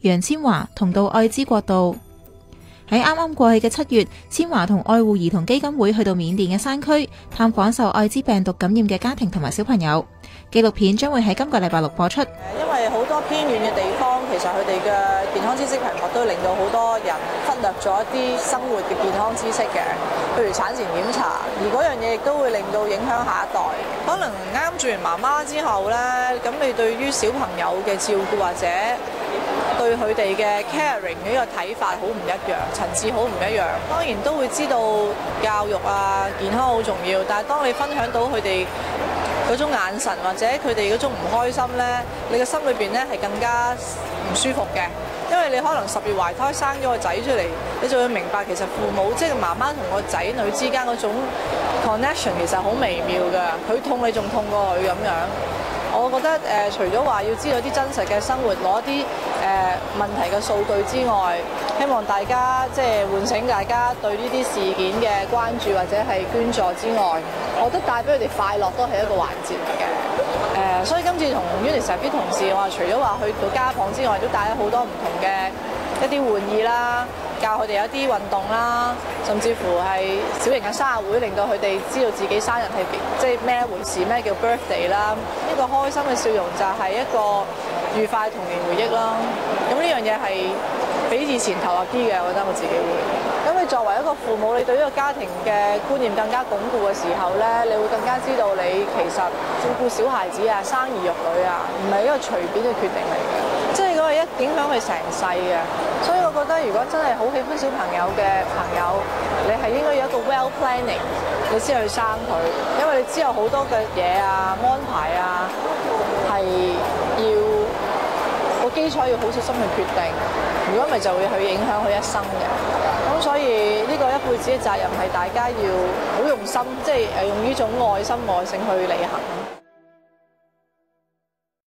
楊千嬅同到愛之國度。喺啱啱過去嘅7月，千嬅同愛護兒童基金會去到緬甸嘅山區探訪受愛滋病毒感染嘅家庭同埋小朋友。紀錄片將會喺今個禮拜6播出。 因為好多偏遠嘅地方，其實佢哋嘅健康知識貧乏都令到好多人忽略咗一啲生活嘅健康知識嘅，譬如產前檢查，而嗰樣嘢亦都會令到影響下一代。可能啱做完媽媽之後呢，咁你對於小朋友嘅照顧或者對佢哋嘅 caring 呢個睇法好唔一樣，層次好唔一樣。當然都會知道教育啊、健康好重要，但係當你分享到佢哋嗰種眼神或者佢哋嗰種唔開心呢，你嘅心裏邊呢係更加唔舒服嘅。因為你可能10月懷胎生咗個仔出嚟，你就會明白其實父母即係媽媽同個仔女之間嗰種 connection 其實好微妙㗎。佢痛你仲痛過佢咁樣。我覺得除咗話要知道啲真實嘅生活，攞啲問題嘅數據之外，希望大家即係喚醒大家對呢啲事件嘅關注或者係捐助之外，我覺得帶俾佢哋快樂都係一個環節嚟嘅。所以今次同 UNICEF 啲同事，我話除咗話去到家訪之外，都帶咗好多唔同嘅一啲玩意啦，教佢哋一啲運動啦，甚至乎係小型嘅生日會，令到佢哋知道自己生日係即係咩一回事，咩叫 birthday 啦。呢個開心嘅笑容就係一個愉快童年回憶啦。咁呢樣嘢係比以前投入啲嘅，我覺得我自己會。咁你作為一個父母，你對呢個家庭嘅觀念更加鞏固嘅時候咧，你會更加知道你其實照顧小孩子啊、生兒育女啊，唔係一個隨便嘅決定嚟嘅，即係嗰個一影響佢成世嘅。所以我覺得如果真係好喜歡小朋友嘅朋友，你係應該有一個 well planning， 你先去生佢，因為你之後好多嘅嘢啊、安排啊，係要個基礎要好小心去決定。如果唔係就會去影響佢一生嘅。咁所以呢個一輩子嘅責任係大家要好用心，即係用呢種愛心愛性去履行。